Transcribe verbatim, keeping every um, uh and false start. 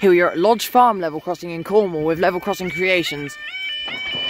Here we are at Lodge Farm level crossing in Cornwall with level crossing creations.